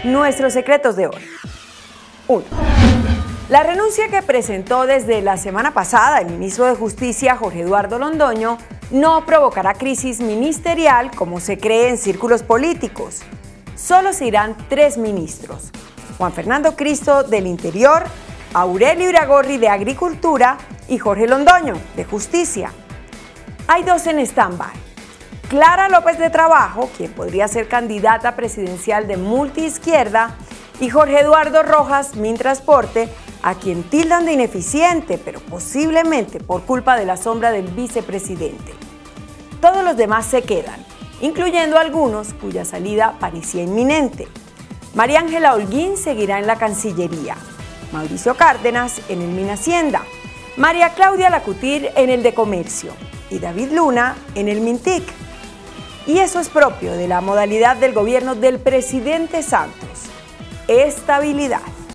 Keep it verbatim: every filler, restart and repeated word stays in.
Nuestros secretos de hoy. uno. La renuncia que presentó desde la semana pasada el ministro de Justicia, Jorge Eduardo Londoño, no provocará crisis ministerial como se cree en círculos políticos. Solo se irán tres ministros: Juan Fernando Cristo, del Interior, Aurelio Iragorri, de Agricultura, y Jorge Londoño, de Justicia. Hay dos en stand-by: Clara López de Trabajo, quien podría ser candidata presidencial de Multiizquierda, y Jorge Eduardo Rojas, Mintransporte, a quien tildan de ineficiente, pero posiblemente por culpa de la sombra del vicepresidente. Todos los demás se quedan, incluyendo algunos cuya salida parecía inminente. María Ángela Holguín seguirá en la Cancillería, Mauricio Cárdenas en el Minhacienda, María Claudia Lacutir en el de Comercio y David Luna en el Mintic. Y eso es propio de la modalidad del gobierno del presidente Santos: estabilidad.